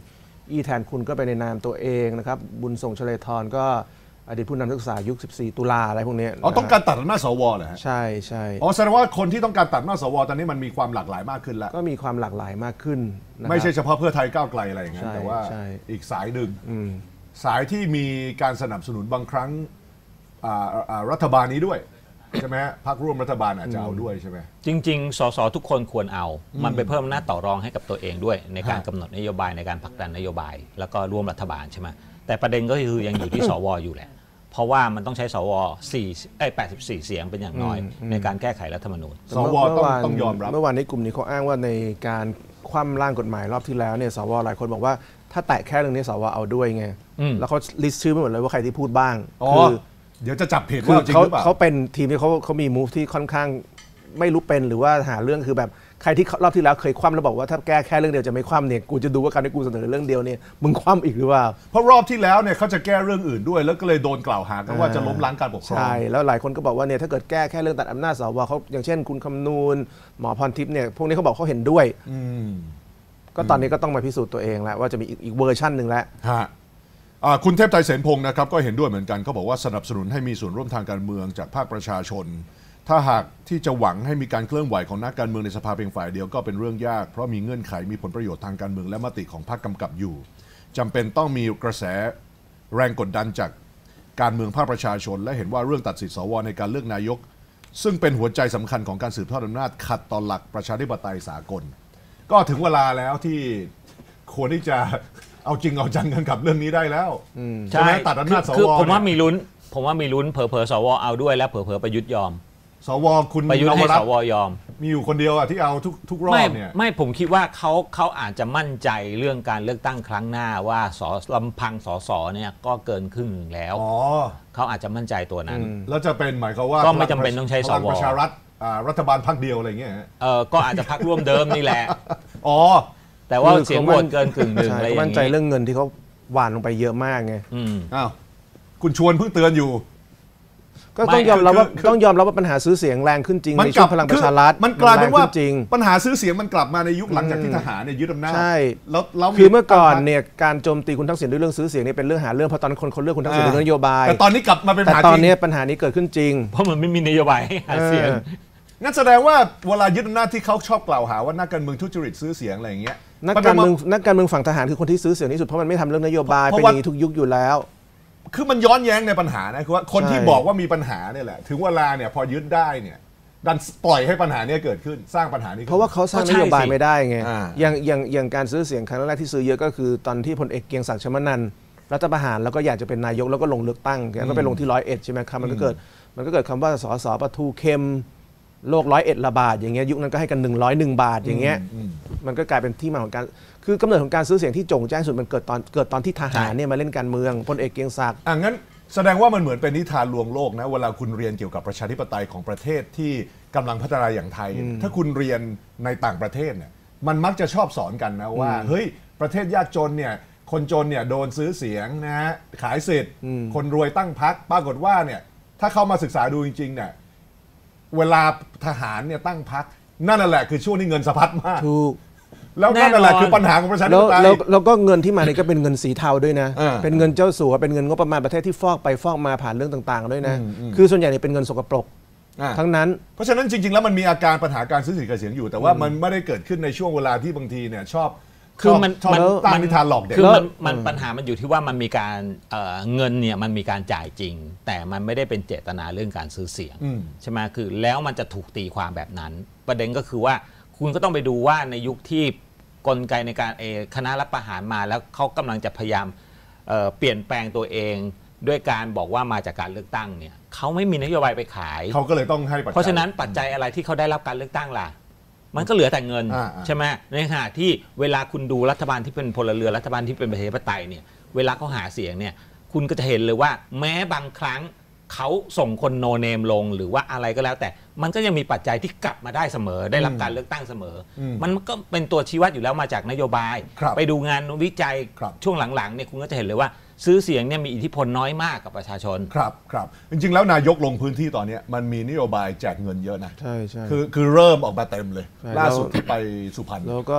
อี้แทนคุณก็ไปในนามตัวเองนะครับบุญส่งชเลธรก็อดีตผู้นำนักศึกษายุคสิบสี่ตุลาอะไรพวกนี้อ๋อต้องการตัดอำนาจสวเหรอฮะใช่ใช่อ๋อแสดงว่าคนที่ต้องการตัดอำนาจสวตอนนี้มันมีความหลากหลายมากขึ้นแล้วก็มีความหลากหลายมากขึ้นไม่ใช่เฉพาะเพื่อไทยก้าวไกลอะไรอย่างนั้นแต่ว่าอีกสายหนึ่งสายที่มีการสนับสนุนบางครั้งรัฐบาลนี้ด้วยใช่ไหมพรรคร่วมรัฐบาลอาจจะเอาด้วยใช่ไหมจริงๆสสทุกคนควรเอามันไปเพิ่มหน้าต่อรองให้กับตัวเองด้วยในการกำหนดนโยบายในการผลักดันนโยบายแล้วก็ร่วมรัฐบาลใช่ไหมแต่ประเด็นก็คือยังอยู่ที่สวอยู่แหละเพราะว่ามันต้องใช้สวสี่ไอ้แปดสิบสี่เสียงเป็นอย่างน้อยในการแก้ไขรัฐธรรมนูญสวต้องต้องยอมรับเมื่อวานนี้กลุ่มนี้เขาอ้างว่าในการคว่ำร่างกฎหมายรอบที่แล้วเนี่ยสวหลายคนบอกว่าถ้าแตะแค่เรื่องนี้สวเอาด้วยไงแล้วเขาลิสต์ชื่อไม่หมดเลยว่าใครที่พูดบ้างคือเดี๋ยวจะจับผิดว่าจริงหรือเปล่าเขาเป็นทีมที่เขาเขามีมูฟที่ค่อนข้างไม่รู้เป็นหรือว่าหาเรื่องคือแบบใครที่รอบที่แล้วเคยคว่ำแล้วบอกว่าถ้าแก้แค่เรื่องเดียวจะไม่คว่ำเนี่ยกูจะดูว่าการที่กูเสนอเรื่องเดียวเนี่ยมึงคว่ำอีกหรือเปล่าเพราะรอบที่แล้วเนี่ยเขาจะแก้เรื่องอื่นด้วยแล้วก็เลยโดนกล่าวหากันว่าจะล้มล้างการปกครองใช่แล้วหลายคนก็บอกว่าเนี่ยถ้าเกิดแก้แค่เรื่องตัดอำนาจสวเขาอย่างเช่นคุณคำนูนหมอพรทิพย์เนี่ยพวกนี้เขาบอกเขาเห็นด้วยก็ตอนนี้ก็ต้องมาพิสูจน์ตัวเองแล้วว่าจะมีอีกเวอร์ชันหนึ่งแล้วคุณเทพไทยเสนพงศ์นะครับก็เห็นด้วยเหมือนกันเขาบอกว่าสนับสนุนให้มีส่วนร่วมทางการเมืองจากภาคประชาชนถ้าหากที่จะหวังให้มีการเคลื่อนไหวของนักการเมืองในสภาเพียงฝ่ายเดียวก็เป็นเรื่องยากเพราะมีเงื่อนไขมีผลประโยชน์ทางการเมืองและมติของพรรคกำกับอยู่จำเป็นต้องมีกระแสแรงกดดันจากการเมืองภาคประชาชนและเห็นว่าเรื่องตัดสิทธิสวในการเลือกนายกซึ่งเป็นหัวใจสำคัญของการสืบทอดอำนาจขัดต่อหลักประชาธิปไตยสากลก็ถึงเวลาแล้วที่ควรที่จะเอาจริงเอาจังกันกับเรื่องนี้ได้แล้วใช่ตัดอำนาจสวคือผมว่ามีลุ้นผมว่ามีลุ้นเผลอๆสวเอาด้วยและเผลอๆประยุทธ์ยอมสวคุณประยุทธ์ให้สวยอมมีอยู่คนเดียวอะที่เอาทุกทุกรอบเนี่ยไม่ผมคิดว่าเขาเขาอาจจะมั่นใจเรื่องการเลือกตั้งครั้งหน้าว่าสลำพังสสเนี่ยก็เกินครึ่งแล้วเขาอาจจะมั่นใจตัวนั้นแล้วจะเป็นหมายความว่าก็ไม่จำเป็นต้องใช้สวประชารัฐรัฐบาลพรรคเดียวอะไรเงี้ยเออก็อาจจะพรรคร่วมเดิมนี่แหละอ๋อแต่ว่าเสียงโหวตเกินครึ่งหนึ่งอะไรอย่างนี้มั่นใจเรื่องเงินที่เขาหว่านลงไปเยอะมากไงอ้าวคุณชวนเพิ่งเตือนอยู่ก็ต้องยอมรับว่าต้องยอมรับว่าปัญหาซื้อเสียงแรงขึ้นจริงในช่วงพลังประชารัฐมันกลายเป็นว่าปัญหาซื้อเสียงมันกลับมาในยุคหลังจากที่ทหารเนี่ยยึดอำนาจใช่แล้วคือเมื่อก่อนเนี่ยการโจมตีคุณทักษิณด้วยเรื่องซื้อเสียงนี่เป็นเรื่องหาเรื่องเพราะตอนคนคนเลือกคุณทักษิณเป็นนโยบายแต่ตอนนี้กลับมาเป็นปัญหาแต่ตอนนี้ปัญหานี้เกิดขึ้นจริงเพราะมันไม่มีนโยบายให้หาเสียงงั้นแสดงว่าเวลายึดอำนาจที่เขาชอบกล่าวหาว่านักการเมืองทุจริตซื้อเสียงอะไรอย่างเงี้ยนักการเมืองนักการเมืองฝั่งทหารคือคนที่ซื้อเสียงที่สุดเพราะมันไม่ทำเรื่องนโยบายเป็นอย่างนี้ทุกยุคอยู่แล้วคือมันย้อนแย้งในปัญหานะคือว่าคนที่บอกว่ามีปัญหาเนี่ยแหละถึงเวลาเนี่ยพอยึดได้เนี่ยดันปล่อยให้ปัญหานี้เกิดขึ้นสร้างปัญหานี้เพราะว่าเขาสร้างนโยบายไม่ได้ไงอย่างอย่างอย่างการซื้อเสียงครั้งแรกที่ซื้อเยอะก็คือตอนที่พลเอกเกรียงศักดิ์ชมนันท์รัฐประหารแล้วก็อยากจะเป็นนายกแล้วก็ลงเลือกตั้งแล้วก็ไปลงที่ร้อยเอ็ดใช่ไหมครับมันก็เกิดมันก็เกิดคำว่าสสปทูเค็มโลกร้อยเอ็ดระบาดอย่างเงี้ยยุคนั้นก็ให้กันหนึ่งร้อยหนึ่งบาทอย่างเงี้ยมันก็กลายเป็นที่มาของการคือกำเนิดของการซื้อเสียงที่โจ่งแจ้งสุดมันเกิดตอนเกิดตอนที่ทหารเนี่ยมาเล่นการเมืองพลเอกเกรียงศักดิ์อ่ะงั้นแสดงว่ามันเหมือนเป็นนิทานลวงโลกนะเวลาคุณเรียนเกี่ยวกับประชาธิปไตยของประเทศที่กำลังพัฒนาอย่างไทยถ้าคุณเรียนในต่างประเทศเนี่ยมันมักจะชอบสอนกันนะว่าเฮ้ยประเทศยากจนเนี่ยคนจนเนี่ยโดนซื้อเสียงนะฮะขายสิทธิ์คนรวยตั้งพรรคปรากฏว่าเนี่ยถ้าเข้ามาศึกษาดูจริงๆเนี่ยเวลาทหารเนี่ยตั้งพรรคนั่นแหละคือช่วงที่เงินสะพัดมากถูกแล้วนั่นแหละคือปัญหาของประชาธิปไตยแล้วก็เงินที่มานี่ก็เป็นเงินสีเทาด้วยนะเป็นเงินเจ้าสัวเป็นเงินงบประมาณประเทศที่ฟอกไปฟอกมาผ่านเรื่องต่างๆด้วยนะคือส่วนใหญ่เนี่ยเป็นเงินสกปรกทั้งนั้นเพราะฉะนั้นจริงๆแล้วมันมีอาการปัญหาการซื้อสิทธิ์กับเสียงอยู่แต่ว่ามันไม่ได้เกิดขึ้นในช่วงเวลาที่บางทีเนี่ยชอบคือมันมันตั้งนิทานหลอกเด็กคือมันมันปัญหามันอยู่ที่ว่ามันมีการเงินเนี่ยมันมีการจ่ายจริงแต่มันไม่ได้เป็นเจตนาเรื่องการซื้อเสียงใช่ไหมคือแล้วมันจะถูกตีความแบบนั้นประเด็นก็คือว่าคุณก็ต้องไปดูว่าในยุคที่กลไกในการเอคณะรัฐประหารมาแล้วเขากำลังจะพยายาม เ, เปลี่ยนแปลงตัวเองด้วยการบอกว่ามาจากการเลือกตั้งเนี่ยเขาไม่มีนโยบายไปขายเขาก็เลยต้องให้เพราะฉะนั้นปัจจัยอะไรที่เขาได้รับการเลือกตั้งล่ะมันก็เหลือแต่เงินใช่ไหมในขณะที่เวลาคุณดูรัฐบาลที่เป็นพลเรือนรัฐบาลที่เป็นประชาธิปไตยเนี่ยเวลาเขาหาเสียงเนี่ยคุณก็จะเห็นเลยว่าแม้บางครั้งเขาส่งคนโนเนมลงหรือว่าอะไรก็แล้วแต่มันก็ยังมีปัจจัยที่กลับมาได้เสมอได้รับการเลือกตั้งเสมอมันก็เป็นตัวชี้วัดอยู่แล้วมาจากนโยบายไปดูงานวิจัยช่วงหลังๆเนี่ยคุณก็จะเห็นเลยว่าซื้อเสียงเนี่ยมีอิทธิพลน้อยมากกับประชาชนครับครับจริงๆแล้วนายกลงพื้นที่ตอนนี้มันมีนโยบายแจกเงินเยอะนะใช่ใช่คือคือเริ่มออกมาเต็มเลยล่าสุดที่ไปสุพรรณแล้วก็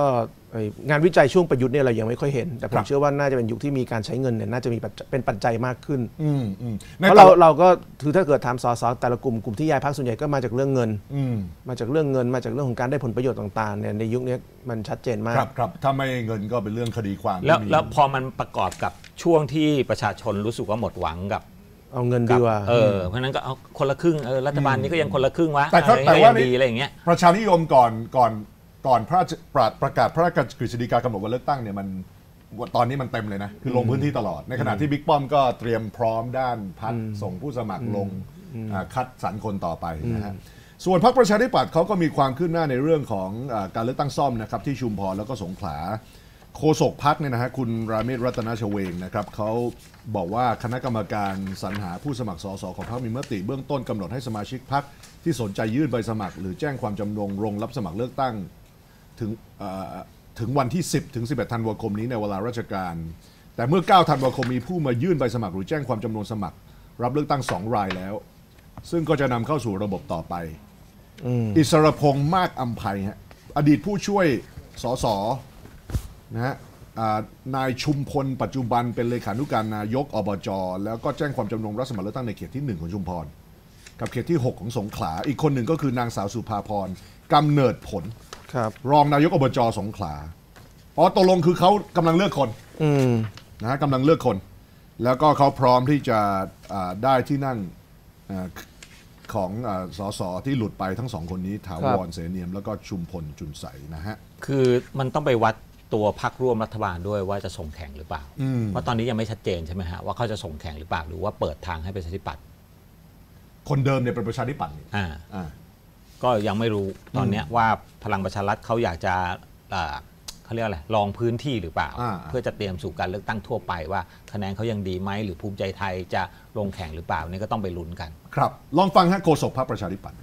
งานวิจัยช่วงประยุทธ์เนี่ยเรายังไม่ค่อยเห็นแต่ผครัมบเชื่อว่าน่าจะเป็นยุคที่มีการใช้เงินเนี่ยน่าจะมีปัจจัยเป็นปัจจัยมากขึ้นอืมอืมในเพราะแต่เราละเราก็คือถ้าเกิดทำสสแต่ละกลุ่มกลุ่มที่ย้ายพรรคส่วนใหญ่ก็มาจากเรื่องเงินอืมมาจากเรื่องเงินมาจากเรื่องของการได้ผลประโยชน์ต่างๆเนี่ยในยุคนี้มันชัดเจนมากครับครับถ้าไม่เงินก็เป็นเรื่องคดีความแล้วที่มีแล้วพอมันประกอบกับช่วงที่ประชาชนรู้สึกว่าหมดหวังกับเอาเงินกัดีกว่าเออเพราะฉะนั้นก็เอาคนละครึ่งเออรัฐบาลนี้ก็ยังคนละครึ่งวะแต่ครับเออแต่ว่ายังดีอะไรอย่างเงี้ยประชานิยมก่อนก่อนก่อนพระราชประประกาศพระราชกฤษฎีกากำหนดวันเลือกตั้งเนี่ยมันตอนนี้มันเต็มเลยนะ คือลงพื้นที่ตลอด ในขณะที่บิ๊กป้อมก็เตรียมพร้อมด้านพักส่งผู้สมัครลงอ่าคัดสรรคนต่อไปนะฮะส่วนพรรคประชาธิปัตย์เขาก็มีความคืบหน้าในเรื่องของอาการเลือกตั้งซ่อมนะครับที่ชุมพรแล้วก็สงขลาโฆษกพรรคเนี่ยนะฮะคุณราเมศรัตนชเวงนะครับเขาบอกว่าคณะกรรมการสรรหาผู้สมัครสสของพรรคมีมติเบื้องต้นกำหนดให้สมาชิกพรรคที่สนใจยื่นใบสมัคร หรือแจ้งความจำนงลงรับสมัครเลือกตั้งถึงเอ่อถึงวันที่ สิบถึงสิบเอ็ด ธันวาคมนี้ในเวลาราชการ แต่เมื่อ เก้า ธันวาคมมีผู้มายื่นใบสมัครหรือแจ้งความจำนงสมัคร รับเลือกตั้งสองรายแล้ว ซึ่งก็จะนำเข้าสู่ระบบต่อไป อิสรพงษ์มากอำไพฮะอดีตผู้ช่วยสสนะฮะอ่านายชุมพลปัจจุบันเป็นเลขานุการนายกอบจแล้วก็แจ้งความจำนงรับสมัครเลือกตั้งในเขตที่หนึ่งของชุมพรกับเขตที่หกของสงขลาอีกคนหนึ่งก็คือนางสาวสุภาพรกำเนิดผลครับรองนายกอบจสงขลาอ๋อตกลงคือเขากำลังเลือกคนอืมนะฮะกำลังเลือกคน แล้วก็เขาพร้อมที่จะอ่าได้ที่นั่งอ่าของอ่าสสที่หลุดไปทั้งสองคนนี้ถาวรเสนียมแล้วก็ชุมพลจุนใสนะฮะคือมันต้องไปวัดตัวพรรคร่วมรัฐบาลด้วยว่าจะส่งแข่งหรือเปล่าอืมเพราะตอนนี้ยังไม่ชัดเจนใช่ไหมฮะว่าเขาจะส่งแข่งหรือเปล่าหรือว่าเปิดทางให้ประชาธิปัตย์คนเดิมเนี่ยเป็นประชาธิปัตย์นี่อ่าอ่าก็ยังไม่รู้ตอนเนี้ยว่าพลังประชารัฐเขาอยากจะอ่าเขาเรียกอะไรลองพื้นที่หรือเปล่าอ่าเพื่อจะเตรียมสู่การเลือกตั้งทั่วไปว่าคะแนนเขายังดีไหมหรือภูมิใจไทยจะลงแข่งหรือเปล่านี่ก็ต้องไปลุ้นกันครับ ลองฟังฮะโฆษกพรรคประชาธิปัตย์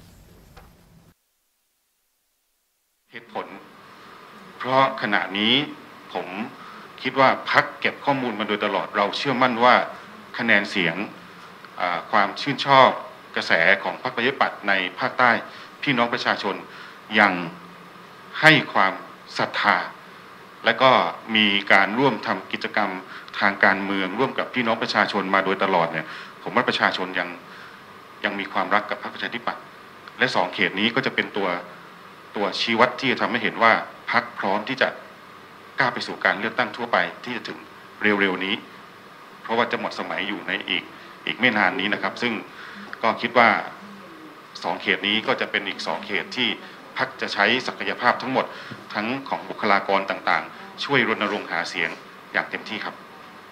เหตุผล เพราะขณะนี้ผมคิดว่าพรรคเก็บข้อมูลมาโดยตลอดเราเชื่อมั่นว่าคะแนนเสียงความชื่นชอบกระแสของพรรคประชาธิปัตย์ในภาคใต้พี่น้องประชาชนยังให้ความศรัทธาและก็มีการร่วมทำกิจกรรมทางการเมืองร่วมกับพี่น้องประชาชนมาโดยตลอดเนี่ยผมว่าประชาชนยังยังมีความรักกับพรรคประชาธิปัตย์และสองเขตนี้ก็จะเป็นตัวตัวชี้วัดที่จะทำให้เห็นว่าพรรคพร้อมที่จะก้าวไปสู่การเลือกตั้งทั่วไปที่จะถึงเร็วๆนี้เพราะว่าจะหมดสมัยอยู่ในอีกอีกไม่นานนี้นะครับซึ่งก็คิดว่าสองเขตนี้ก็จะเป็นอีกสองเขตที่พรรคจะใช้ศักยภาพทั้งหมดทั้งของบุคลากรต่างๆช่วยรณรงค์หาเสียงอย่างเต็มที่ครับ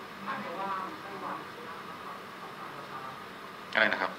อะไรนะครับ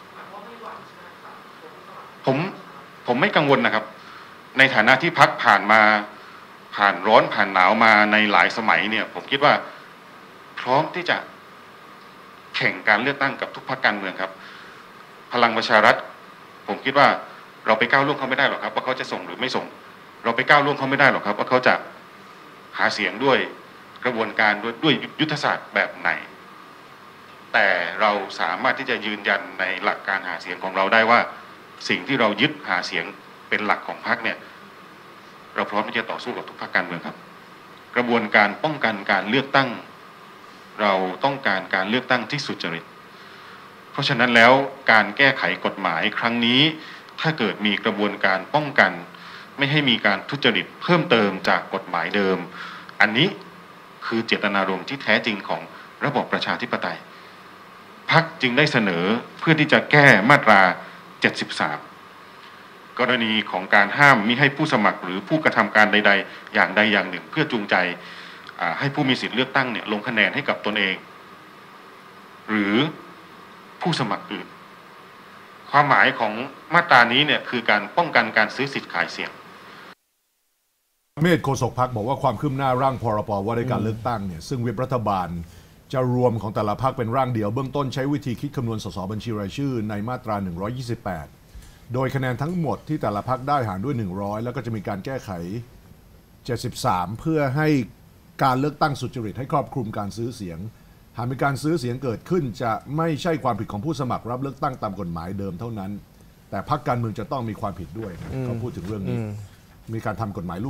ผมผมไม่กังวลนะครับในฐานะที่พรรคผ่านมาผ่านร้อนผ่านหนาวมาในหลายสมัยเนี่ยผมคิดว่าพร้อมที่จะแข่งการเลือกตั้งกับทุกพรรคการเมืองครับพลังประชารัฐผมคิดว่าเราไปก้าวล่วงเขาไม่ได้หรอกครับว่าเขาจะส่งหรือไม่ส่งเราไปก้าวล่วงเขาไม่ได้หรอกครับว่าเขาจะหาเสียงด้วยกระบวนการด้วยด้วยยุทธศาสตร์แบบไหนแต่เราสามารถที่จะยืนยันในหลักการหาเสียงของเราได้ว่าสิ่งที่เรายึดหาเสียงเป็นหลักของพรรคเนี่ยเราพร้อมที่จะต่อสู้กับทุกพรรคการเมืองครับกระบวนการป้องกันการเลือกตั้งเราต้องการการเลือกตั้งที่สุจริตเพราะฉะนั้นแล้วการแก้ไขกฎหมายครั้งนี้ถ้าเกิดมีกระบวนการป้องกันไม่ให้มีการทุจริตเพิ่มเติมจากกฎหมายเดิมอันนี้คือเจตนารมณ์ที่แท้จริงของระบบประชาธิปไตยพรรคจึงได้เสนอเพื่อที่จะแก้มาตราเจ็ดสิบสามกรณีของการห้ามมิให้ผู้สมัครหรือผู้กระทำการใดๆอย่างใดอย่างหนึ่งเพื่อจูงใจให้ผู้มีสิทธิเลือกตั้งเนี่ยลงคะแนนให้กับตนเองหรือผู้สมัครอื่นความหมายของมาตรานี้เนี่ยคือการป้องกันการซื้อสิทธิ์ขายเสียงเมธโฆษกพรรคบอกว่าความคืบหน้าร่างพรบว่าด้วยการเลือกตั้งเนี่ยซึ่งวิปรัฐบาลจะรวมของแต่ละพรรคเป็นร่างเดียวเบื้องต้นใช้วิธีคิดคำนวณสสบัญชีรายชื่อในมาตราหนึ่งร้อยยี่สิบแปดโดยคะแนนทั้งหมดที่แต่ละพรรคได้หารด้วยหนึ่งร้อยแล้วก็จะมีการแก้ไขเจ็ดสิบสามเพื่อให้การเลือกตั้งสุจริตให้ครอบคลุมการซื้อเสียงหากมีการซื้อเสียงเกิดขึ้นจะไม่ใช่ความผิดของผู้สมัครรับเลือกตั้งตามกฎหมายเดิมเท่านั้นแต่พรรคการเมืองจะต้องมีความผิดด้วยเขาพูดถึงเรื่องนี้มีการทำกฎหมายลูกอยู่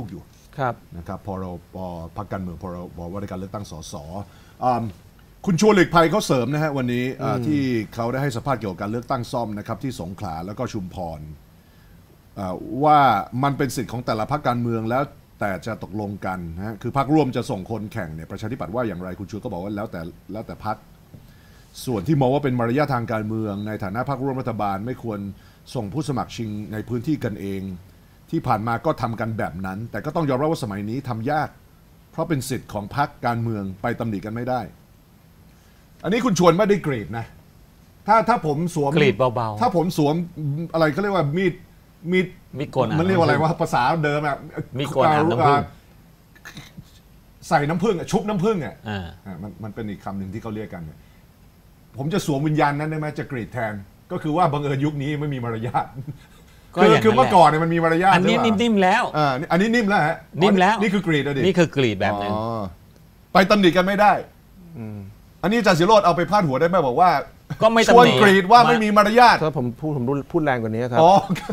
ครับนะครับพรบพรรคการเมืองพรบว่าด้วยการเลือกตั้งสสอ่าคุณชวนหลีกภัยเขาเสริมนะฮะวันนี้อ่าที่เขาได้ให้สัมภาษณ์เกี่ยวกับการเลือกตั้งซ่อมนะครับที่สงขลาแล้วก็ชุมพรอ่าว่ามันเป็นสิทธิ์ของแต่ละพรรคการเมืองแล้วแต่จะตกลงกันนะฮะคือพรรคร่วมจะส่งคนแข่งเนี่ยประชาธิปัตย์ว่าอย่างไรคุณชวนก็บอกว่าแล้วแต่แล้วแต่พรรคส่วนที่มองว่าเป็นมารยาททางการเมืองในฐานะพรรคร่วมรัฐบาลไม่ควรส่งผู้สมัครชิงในพื้นที่กันเองที่ผ่านมาก็ทำกันแบบนั้นแต่ก็ต้องยอมรับว่าสมัยนี้ทำยากเพราะเป็นสิทธิ์ของพรรคการเมืองไปตำหนิกันไม่ได้อันนี้คุณชวนไม่ได้กรีดนะถ้าถ้าผมสวมกรีดเบาๆถ้าผมสวมอะไรเขาเรียกว่ามีดมีดมีดโกนอ่ะมันเรียกว่าอะไรว่าภาษาเดิมอะมีดโกนอ่ะน้ำผึ้งใส่น้ำผึ้งอะชุบน้ำผึ้งอะอ่าอ่ะมันมันเป็นอีกคำหนึ่งที่เขาเรียกกันเนี่ยผมจะสวมวิญญาณนั้นได้ไหมจะกรีดแทน ก็คือว่าบังเอิญยุคนี้ไม่มีมารยาทก็คืออย่างนั้นคือเมื่อแหละก่อนเนี่ยมันมีมารยาทอันนี้ใช่ปะนิ่มๆแล้วอ่าอันนี้นิ่มแล้วฮะนิ่มแล้วนี่คือกรีดอะดินี่คือกรีดแบบหนึงอ๋อไปตำหนิกันไม่ได้อันนี้อาจารย์ศิโรจน์เอาไปพาดหัวได้ไหมบอกว่าก็ไม่ชตำวนหนิกรีดว่าไม่มีมารยาทถ้าผมพูดผมพูดแรงกว่านี้ครับอ๋อ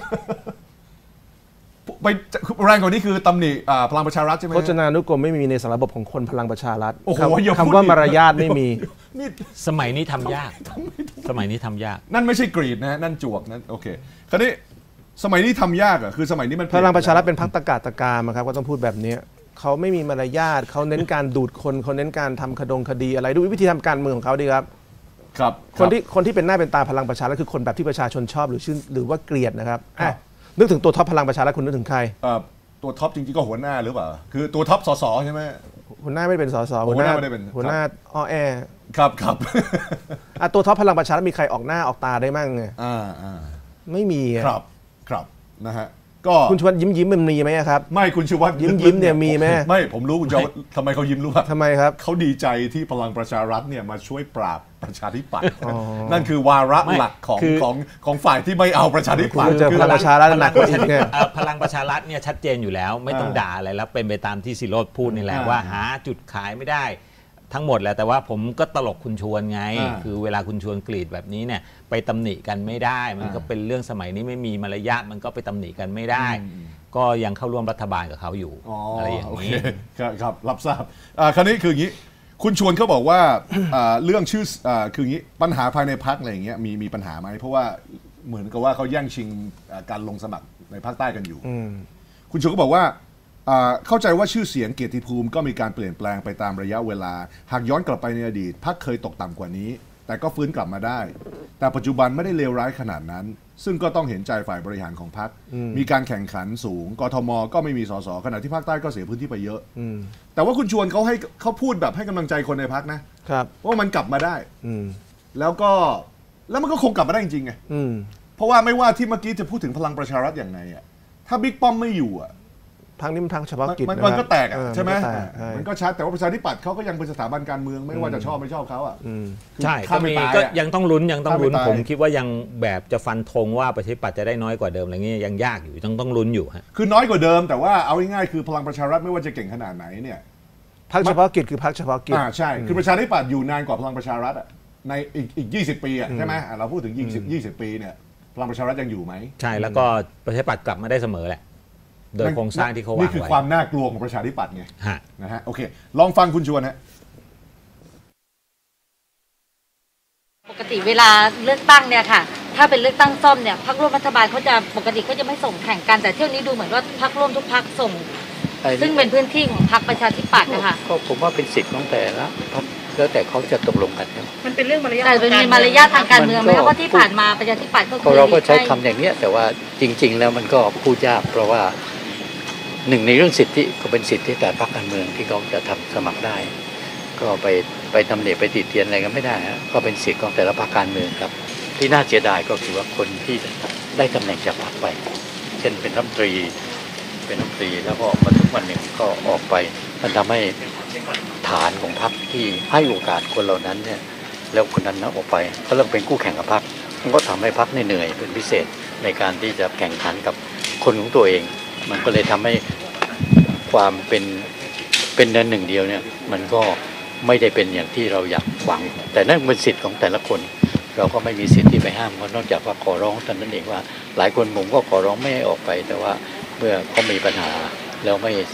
ไปแรงกว่านี้คือตำหนิอ่าพลังประชารัฐใช่ไหมพจนานุกรมไม่มีในสารระบบของคนพลังประชารัฐโอ้โหคำอย่าพูดคำว่าดิมารยาทไม่มีนี่สมัยนี้ทำยาก สมัยนี้ทำยากนั่นไม่ใช่กรีดนะฮะนั่นจวกนั่นโอเคคราวนี้สมัยนี้ทำยากอ่ะคือสมัยนี้มันพลังประชารัฐเป็นพรรคตะกาตะกามอะครับก็ต้องพูดแบบนี้เขาไม่มีมารยาทเขาเน้นการดูดคนเขาเน้นการทำคดงคดีอะไรดูวิธีทำการเมืองของเขาดีครับครับคนที่คนที่เป็นหน้าเป็นตาพลังประชารัฐคือคนแบบที่ประชาชนชอบหรือชื่อหรือว่าเกลียดนะครับอ่ะนึกถึงตัวท็อปพลังประชารัฐคุณนึกถึงใครเอ่อตัวท็อปจริงๆก็หัวหน้าหรือเปล่าคือตัวท็อปสสใช่ไหมหัวหน้าไม่ได้เป็นสสหัวหน้าไม่ได้เป็นหัวหน้าอ้อแอครับครับอ่ะตัวท็อปพลังประชารัฐมีใครออกหน้าออกตาได้มั่งไงอ่าอ่าไม่มีอะครับครับนะฮะก็คุณชวนยิ้มยิ้มมันมีไหมอะครับไม่คุณชูวัฒน์ยิ้มยิ้มเนี่ยมีไหมไม่ผมรู้คุณชูวัฒน์ทำไมเขายิ้มรู้ป่ะทำไมครับเขาดีใจที่พลังประชารัฐเนี่ยมาช่วยปราบประชาธิปัตย์อ๋อนั่นคือวาระไม่หลักของคือของของฝ่ายที่ไม่เอาประชาธิปัตคุย์ณเจอพลังประชารัฐหนักกว่าอีกไงเอ่อพลังประชารัฐเนี่ยชัดเจนอยู่แล้ว ไม่ต้องอ่าด่าอะไรแล้วเป็นไปตามที่สิโรจน์พูดนี่แหละอ่าว่าหาจุดขายไม่ได้ทั้งหมดแหละแต่ว่าผมก็ตลกคุณชวนไงอ่าคือเวลาคุณชวนกรีดแบบนี้เนี่ยไปตำหนิกันไม่ได้ มันก็อ่าเป็นเรื่องสมัยนี้ไม่มีมารยาทมันก็ไปตำหนิกันไม่ได้อืมก็ยังเข้าร่วมรัฐบาลกับเขาอยู่อ๋ออะไรอย่างโอเคนี้ครับครับรับทราบอ่าคราวนี้คืออย่างนี้ คุณชวนเขาบอกว่า อ่าเรื่องชื่ออ่าคืออย่างนี้ปัญหาภายในพรรคอะไรอย่างเงี้ยมีมีปัญหาไหมเพราะว่าเหมือนกับว่าเขาแย่งชิงอ่าการลงสมัครในภาคใต้กันอยู่อืมคุณชวนก็บอกว่าอ่าเข้าใจว่าชื่อเสียงเกียรติภูมิก็มีการเปลี่ยนแปลงไปตามระยะเวลา หากย้อนกลับไปในอดีตพรรคเคยตกต่ำกว่านี้ แต่ก็ฟื้นกลับมาได้ แต่ปัจจุบันไม่ได้เลวร้ายขนาดนั้น ซึ่งก็ต้องเห็นใจฝ่ายบริหารของพรรคมีการแข่งขันสูงกทมก็ไม่มีสสขณะที่ภาคใต้ก็เสียพื้นที่ไปเยอะอืมแต่ว่าคุณชวนเขาให้เขาพูดแบบให้กำลังใจคนในพรรคนะครับ ว่ามันกลับมาได้อืมแล้วก็แล้วมันก็คงกลับมาได้จริงๆไงอืมเพราะว่าไม่ว่าที่เมื่อกี้จะพูดถึงพลังประชารัฐอย่างไงอ่ะถ้าบิ๊กป้อมไม่อยู่อ่ะพักนี้มันพักเฉพาะกิจมันนะมันครับก็แตกอ่ะเออใช่ไหมนก็แตกใช่มันก็ชัดแต่ว่าประชาธิปัตย์เขาก็ยังเป็นสถาบันการเมืองไม่ว่าจะชอบไม่ชอบเขาอ่ะอืมคือใช่ฆ่าก็ไม่มีตายก็อะยังต้องลุ้นยังต้องลุ้นฆ่าไม่ตายผมคิดว่ายังแบบจะฟันธงว่าประชาธิปัตย์จะได้น้อยกว่าเดิมอะไรเงี้ยยังยากอยู่ต้องต้องลุ้นอยู่ฮะคือน้อยกว่าเดิมแต่ว่าเอาง่ายๆคือพลังประชารัฐไม่ว่าจะเก่งขนาดไหนเนี่ยพักเฉพาะกิจคือพักเฉพาะกิจอ่าใช่คือประชาธิปัตย์อยู่นานกว่าพลังประชารัฐอ่ะในอีกอีกยี่สิบปีอ่ะใช่ไหมอ่ะเราพูดถึงยี่สิบยี่สิบปีเนี่ยพลังประชารัฐยังอยู่ไหมใช่แล้วก็ประชาธิปัตย์กลับมาได้เสมอแหละ โดยโครงสร้างที่เขาวางไว้นี่คือความน่ากลัวของประชาธิปัตย์ไงฮะนะฮะโอเค ลองฟังคุณชวนฮะปกติเวลาเลือกตั้งเนี่ยค่ะ ถ้าเป็นเลือกตั้งซ่อมเนี่ยพรรคร่วมรัฐบาลเขาจะปกติเขาจะไม่ส่งแข่งกันแต่เที่ยวนี้ดูเหมือนว่าพรรคร่วมทุกพรรคส่ง ซึ่งเป็นพื้นที่ของพรรคประชาธิปัตย์นะคะก็ผมว่าเป็นสิทธิ์ของแต่ละพรรคแล้วแต่เขาจะตกลงกันครับมันเป็นเรื่องมารยาทแต่เป็นมีมารยาททางการเมืองไหมคะเพราะที่ผ่านมาประชาธิปัตย์ก็เคก็ยเราก็ใช้คำอย่างเนี้ยแต่ว่าจริง ๆ แล้วมันก็พูดยากเพราะว่าหนึ่งในเรื่องสิทธิก็เป็นสิทธิแต่พรรคการเมืองที่เขาจะทำสมัครได้ ก็ไปไปตำหนิไปติเตียนอะไรกันไม่ได้ฮะก็เป็นสิทธิของแต่ละพรรคการเมืองครับที่น่าเสียดายก็คือว่าคนที่ได้ตำแหน่งจากพรรคไป เช่นเป็นรัฐมนตรีเป็นรัฐมนตรีแล้วก็มาถึงวันหนึ่งก็ออกไปมันทำให้ฐานของพรรคที่ให้โอกาสคนเหล่านั้นเนี่ยแล้วคนนั้นนะออกไปก็เริ่มเป็นคู่แข่งกับพรรคมันก็ทำให้พรรคเหนื่อยเป็นพิเศษในการที่จะแข่งขันกับคนของตัวเอง มันก็เลยทำให้ความเป็นเป็นเนินหนึ่งเดียวเนี่ยมันก็ไม่ได้เป็นอย่างที่เราอยากหวังแต่นั่นเป็นสิทธิ์ของแต่ละคนเราก็ไม่มีสิทธิ์ที่ไปห้ามเขานอกจากว่าขอร้องเท่านั้นเองว่าหลายคนผมก็ขอร้องไม่ให้ออกไปแต่ว่าเมื่อเขามีปัญหาแล้วไม่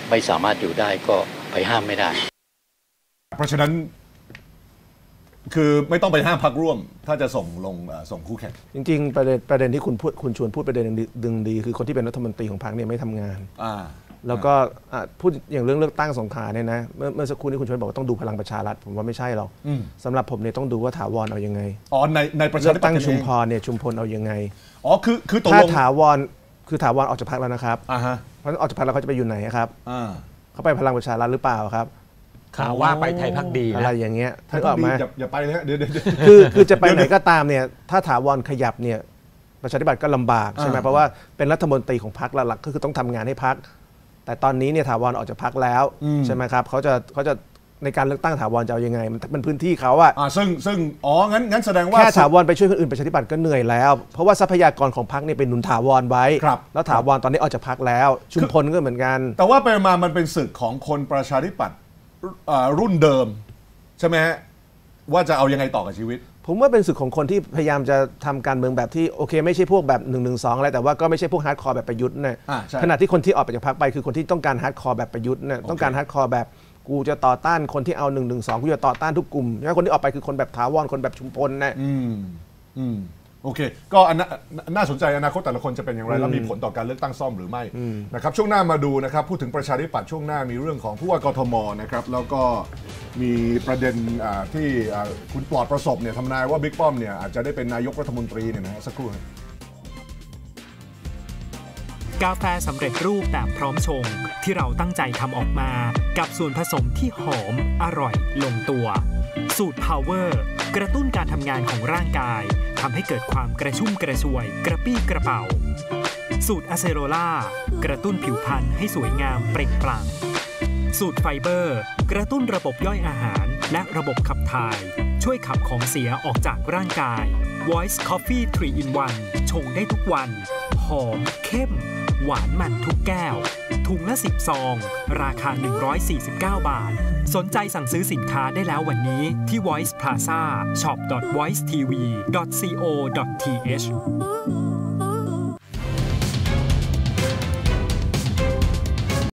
ไม่สามารถอยู่ได้ก็ไปห้ามไม่ได้เพราะฉะนั้นคือไม่ต้องไปห้ามพรรคร่วมถ้าจะส่งลงส่งคู่แข่งจริงๆประเด็นประเด็นที่คุณพูดคุณชวนพูดประเด็นดึงดีคือคนที่เป็นรัฐมนตรีของพรรคเนี่ยไม่ทำงานแล้วก็พูดอย่างเรื่องเลือกตั้งสงขลาเนี่ยนะเมื่อเมื่อสักครู่นี้คุณชวนบอกว่าต้องดูพลังประชารัฐผมว่าไม่ใช่หรอกสำหรับผมเนี่ยต้องดูว่าถาวรเอายังไงอ๋อในในประชาธิปัตย์ตั้งชุมพรเนี่ยชุมพลเอายังไงอ๋อคือคือตกลงถ้าถาวรคือถาวรออกจากพรรคแล้วนะครับอ่าฮะเพราะออกจากพรรคแล้วเขาจะไปอยู่ไหนครับอ่าเขาไปพลังประชารัฐหรือเปล่าครับข่าวว่าไปไทยพักดีนะอะไรอย่างเงี้ยถ้าออกมาอย่าไปเลยเดี๋ยวคือคือจะไปไหนก็ตามเนี่ยถ้าถาวรขยับเนี่ยประชาธิปัตย์ก็ลำบากใช่ไหมเพราะว่าเป็นรัฐมนตรีของพรรคหลักก็คือต้องทำงานให้พรรคแต่ตอนนี้เนี่ยถาวรออกจากพรรคแล้วใช่ไหมครับเขาจะเขาจะในการเลือกตั้งถาวรจะเอายังไงมันเป็นพื้นที่เขาอะซึ่งซึ่งอ๋องั้นงั้นแสดงว่าแค่ถาวรไปช่วยคนอื่นประชาธิปัตย์ก็เหนื่อยแล้วเพราะว่าทรัพยากรของพรรคเนี่ยเป็นหนุนถาวรไว้แล้วถาวรตอนนี้ออกจากพรรคแล้วชุมพลก็เหมือนกันแต่ว่าไปมามันเป็นศึกของคนประชาธิปัตย์รุ่นเดิมใช่ไหมว่าจะเอายังไงต่อกับชีวิตผมว่าเป็นศึกของคนที่พยายามจะทำการเมืองแบบที่โอเคไม่ใช่พวกแบบหนึ่งหนึ่งสองอะไรแต่ว่าก็ไม่ใช่พวกฮาร์ดคอร์แบบประยุทธ์นะขณะที่คนที่ออกไปจากพรรคไปคือคนที่ต้องการฮาร์ดคอร์แบบประยุทธ์นะต้องการฮาร์ดคอร์แบบกูจะต่อต้านคนที่เอาหนึ่งหนึ่งสองกูจะต่อต้านทุกกลุ่มแล้วคนที่ออกไปคือคนแบบถาวรคนแบบชุมพลนะอืมอืมโอเคก็น่าสนใจอนาคตแต่ละคนจะเป็นอย่างไรแล้วมีผลต่อการเลือกตั้งซ่อมหรือไม่นะครับช่วงหน้ามาดูนะครับพูดถึงประชาธิปัตย์ช่วงหน้ามีเรื่องของผู้ว่ากทมนะครับแล้วก็มีประเด็นที่คุณปลอดประสบเนี่ยทำนายว่าบิ๊กป้อมเนี่ยอาจจะได้เป็นนายกรัฐมนตรีเนี่ยนะสักครู่กาแฟสำเร็จรูปแบบพร้อมชงที่เราตั้งใจทำออกมากับส่วนผสมที่หอมอร่อยลงตัวสูตร Power กระตุ้นการทำงานของร่างกายทำให้เกิดความกระชุ่มกระชวยกระปี้กระเป๋าสูตรอะเซโรล่ากระตุ้นผิวพรรณให้สวยงามเปล่งปลั่งสูตรไฟเบอร์กระตุ้นระบบย่อยอาหารและระบบขับถ่ายช่วยขับของเสียออกจากร่างกาย Voice Coffee ทรี อิน วัน ชงได้ทุกวันหอมเข้มหวานมันทุกแก้วถุงละสิบซองราคาหนึ่งร้อยสี่สิบเก้าบาทสนใจสั่งซื้อสินค้าได้แล้ววันนี้ที่ Voice Plazaช็อป ดอท voiceทีวี ดอท ซี โอ ดอท ที เอช